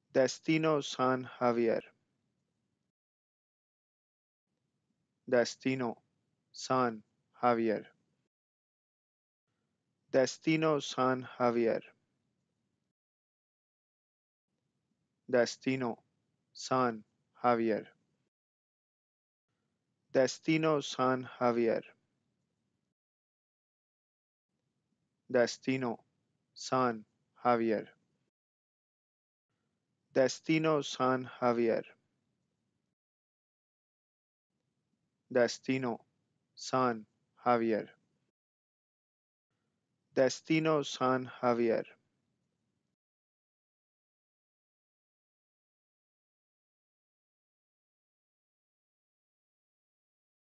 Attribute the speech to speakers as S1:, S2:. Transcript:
S1: Destino San Javier. Destino San Javier. Destino San Javier. Destino San Javier. Destino San Javier. Destino San Javier. Destino San Javier. Destino San Javier. Destino San Javier.